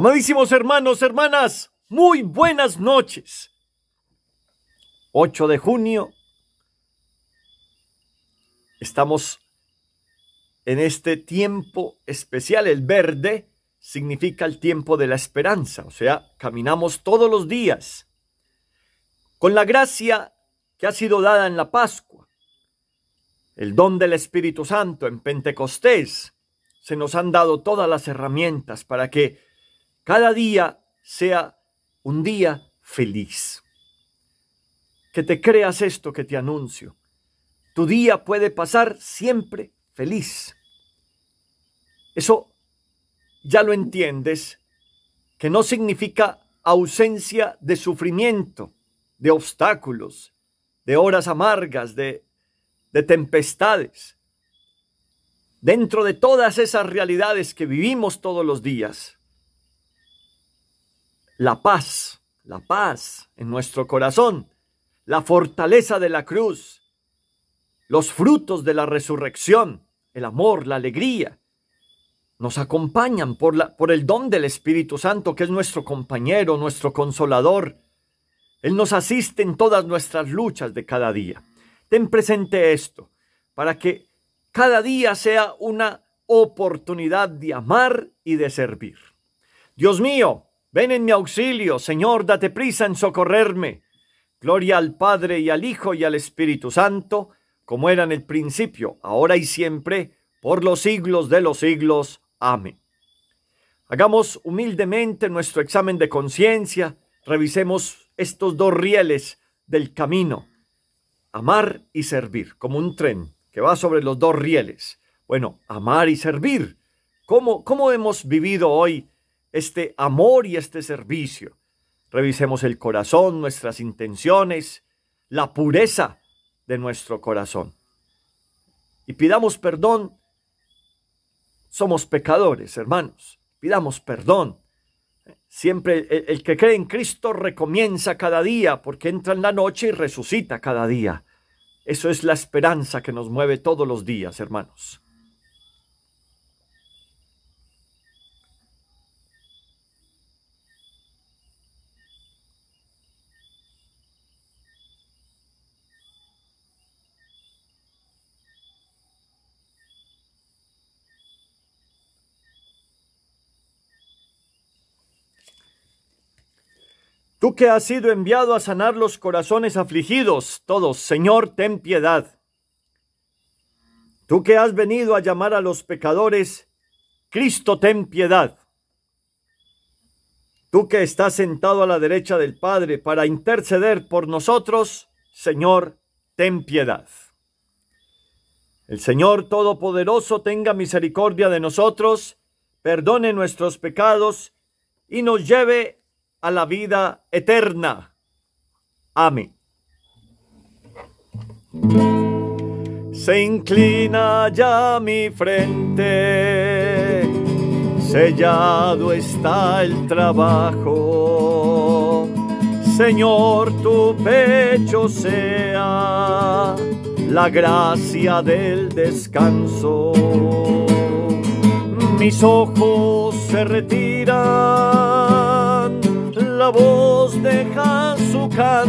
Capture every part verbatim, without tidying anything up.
Amadísimos hermanos, hermanas, muy buenas noches. ocho de junio, estamos en este tiempo especial. El verde significa el tiempo de la esperanza, o sea, caminamos todos los días con la gracia que ha sido dada en la Pascua, el don del Espíritu Santo en Pentecostés. Se nos han dado todas las herramientas para que cada día sea un día feliz. Que te creas esto que te anuncio. Tu día puede pasar siempre feliz. Eso ya lo entiendes, que no significa ausencia de sufrimiento, de obstáculos, de horas amargas, de, de tempestades. Dentro de todas esas realidades que vivimos todos los días, la paz, la paz en nuestro corazón, la fortaleza de la cruz, los frutos de la resurrección, el amor, la alegría, nos acompañan por, la, por el don del Espíritu Santo, que es nuestro compañero, nuestro consolador. Él nos asiste en todas nuestras luchas de cada día. Ten presente esto, para que cada día sea una oportunidad de amar y de servir. Dios mío, ven en mi auxilio, Señor, date prisa en socorrerme. Gloria al Padre y al Hijo y al Espíritu Santo, como era en el principio, ahora y siempre, por los siglos de los siglos. Amén. Hagamos humildemente nuestro examen de conciencia, revisemos estos dos rieles del camino, amar y servir, como un tren que va sobre los dos rieles. Bueno, amar y servir. ¿Cómo, cómo hemos vivido hoy este amor y este servicio? Revisemos el corazón, nuestras intenciones, la pureza de nuestro corazón. Y pidamos perdón. Somos pecadores, hermanos. Pidamos perdón. Siempre el, el que cree en Cristo recomienza cada día, porque entra en la noche y resucita cada día. Eso es la esperanza que nos mueve todos los días, hermanos. Tú que has sido enviado a sanar los corazones afligidos, todos, Señor, ten piedad. Tú que has venido a llamar a los pecadores, Cristo, ten piedad. Tú que estás sentado a la derecha del Padre para interceder por nosotros, Señor, ten piedad. El Señor Todopoderoso tenga misericordia de nosotros, perdone nuestros pecados y nos lleve a la vida eterna. Amén. Se inclina ya mi frente, sellado está el trabajo. Señor, tu pecho sea la gracia del descanso. Mis ojos se retiran, la voz deja su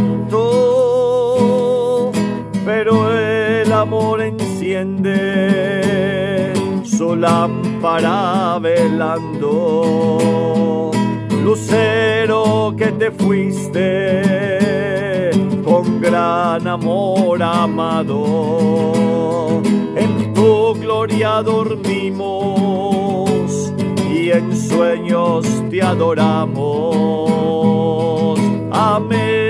canto, pero el amor enciende su lámpara velando. Lucero que te fuiste con gran amor amado, en tu gloria dormimos y en sueños te adoramos. Amén.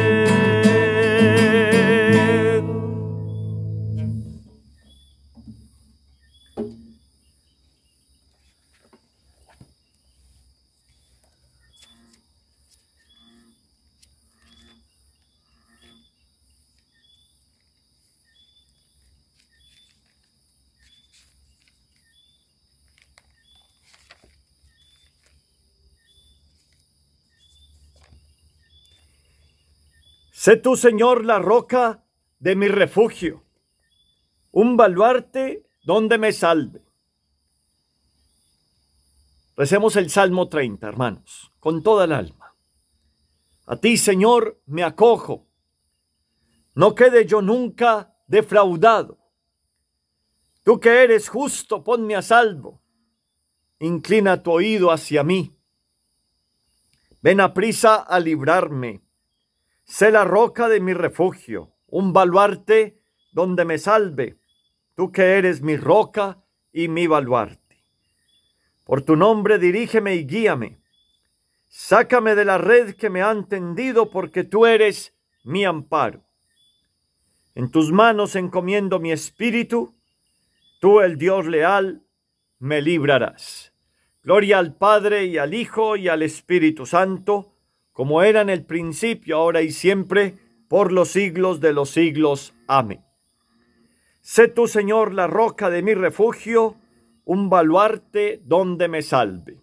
Sé tú, Señor, la roca de mi refugio, un baluarte donde me salve. Recemos el Salmo treinta, hermanos, con toda el alma. A ti, Señor, me acojo. No quede yo nunca defraudado. Tú que eres justo, ponme a salvo. Inclina tu oído hacia mí. Ven aprisa a librarme. Sé la roca de mi refugio, un baluarte donde me salve. Tú que eres mi roca y mi baluarte. Por tu nombre dirígeme y guíame. Sácame de la red que me han tendido, porque tú eres mi amparo. En tus manos encomiendo mi espíritu. Tú, el Dios leal, me librarás. Gloria al Padre y al Hijo y al Espíritu Santo, como era en el principio, ahora y siempre, por los siglos de los siglos. Amén. Sé tú, Señor, la roca de mi refugio, un baluarte donde me salve.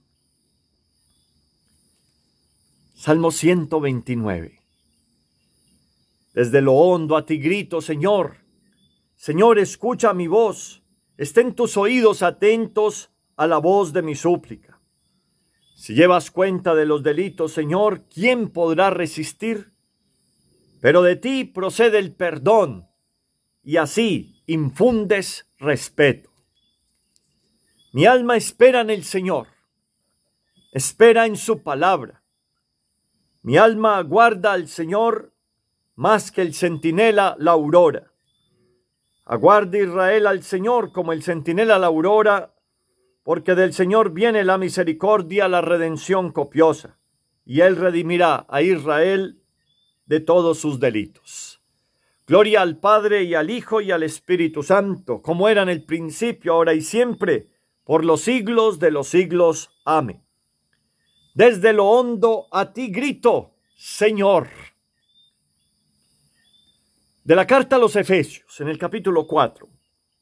Salmo ciento veintinueve. Desde lo hondo a ti grito, Señor. Señor, escucha mi voz. Estén tus oídos atentos a la voz de mi súplica. Si llevas cuenta de los delitos, Señor, ¿quién podrá resistir? Pero de ti procede el perdón, y así infundes respeto. Mi alma espera en el Señor, espera en su palabra. Mi alma aguarda al Señor más que el centinela la aurora. Aguarda Israel al Señor como el centinela la aurora, porque del Señor viene la misericordia, la redención copiosa, y Él redimirá a Israel de todos sus delitos. Gloria al Padre y al Hijo y al Espíritu Santo, como era en el principio, ahora y siempre, por los siglos de los siglos. Amén. Desde lo hondo a ti grito, Señor. De la carta a los Efesios, en el capítulo cuatro.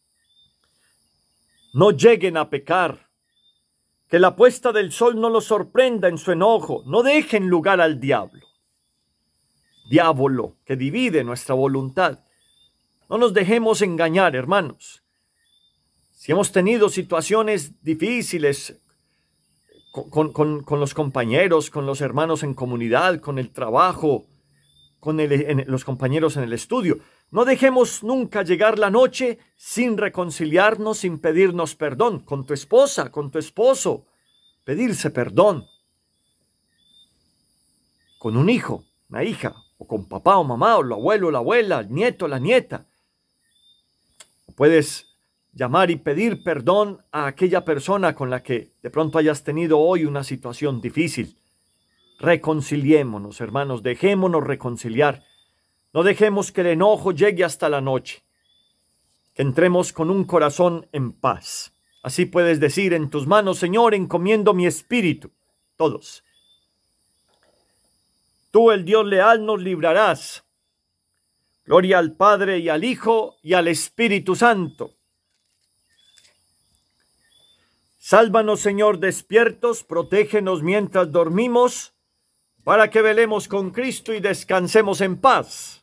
No lleguen a pecar, que la puesta del sol no los sorprenda en su enojo, no dejen lugar al diablo. Diablo que divide nuestra voluntad. No nos dejemos engañar, hermanos. Si hemos tenido situaciones difíciles con, con, con los compañeros, con los hermanos en comunidad, con el trabajo, con el, en, los compañeros en el estudio, no dejemos nunca llegar la noche sin reconciliarnos, sin pedirnos perdón. Con tu esposa, con tu esposo, pedirse perdón. Con un hijo, una hija, o con papá o mamá, o el abuelo o la abuela, el nieto o la nieta. Puedes llamar y pedir perdón a aquella persona con la que de pronto hayas tenido hoy una situación difícil. Reconciliémonos, hermanos, dejémonos reconciliar. No dejemos que el enojo llegue hasta la noche. Que entremos con un corazón en paz. Así puedes decir: en tus manos, Señor, encomiendo mi espíritu. Todos. Tú, el Dios leal, nos librarás. Gloria al Padre y al Hijo y al Espíritu Santo. Sálvanos, Señor, despiertos, protégenos mientras dormimos, para que velemos con Cristo y descansemos en paz.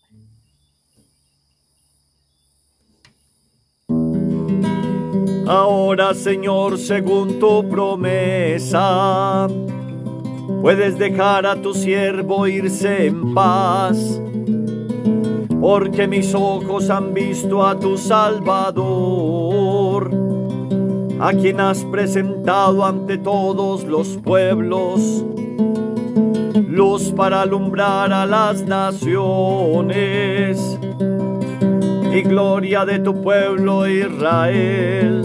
Ahora, Señor, según tu promesa, puedes dejar a tu siervo irse en paz, porque mis ojos han visto a tu Salvador, a quien has presentado ante todos los pueblos, luz para alumbrar a las naciones y gloria de tu pueblo Israel.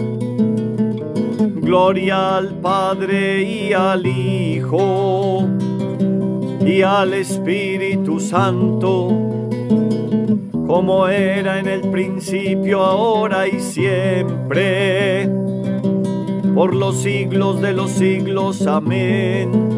Gloria al Padre y al Hijo y al Espíritu Santo, como era en el principio, ahora y siempre, por los siglos de los siglos. Amén.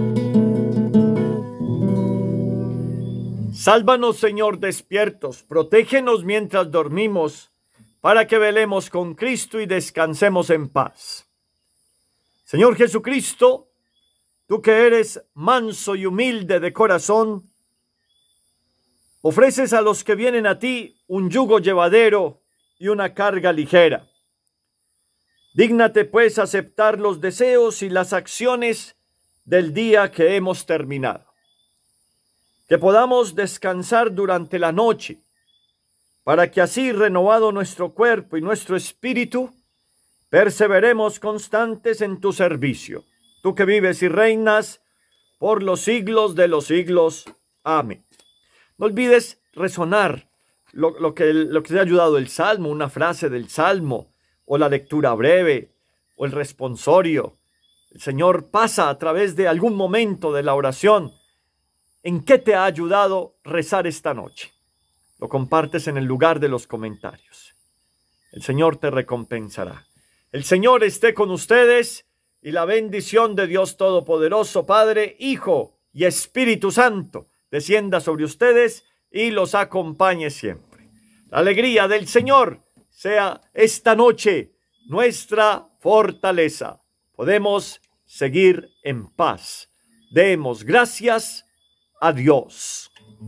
Sálvanos, Señor, despiertos, protégenos mientras dormimos, para que velemos con Cristo y descansemos en paz. Señor Jesucristo, tú que eres manso y humilde de corazón, ofreces a los que vienen a ti un yugo llevadero y una carga ligera. Dígnate pues aceptar los deseos y las acciones del día que hemos terminado. Que podamos descansar durante la noche, para que así, renovado nuestro cuerpo y nuestro espíritu, perseveremos constantes en tu servicio. Tú que vives y reinas por los siglos de los siglos. Amén. No olvides resonar lo, lo, que, lo que te ha ayudado el Salmo, una frase del Salmo, o la lectura breve, o el responsorio. El Señor pasa a través de algún momento de la oración. ¿En qué te ha ayudado rezar esta noche? Lo compartes en el lugar de los comentarios. El Señor te recompensará. El Señor esté con ustedes y la bendición de Dios Todopoderoso, Padre, Hijo y Espíritu Santo, descienda sobre ustedes y los acompañe siempre. La alegría del Señor sea esta noche nuestra fortaleza. Podemos seguir en paz. Demos gracias a Dios.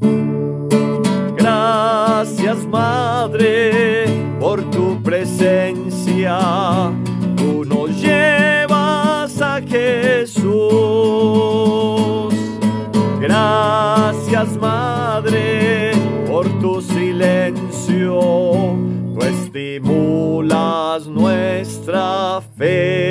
Gracias, Madre, por tu presencia. Tú nos llevas a Jesús. Gracias, Madre, por tu silencio. Tú estimulas nuestra fe.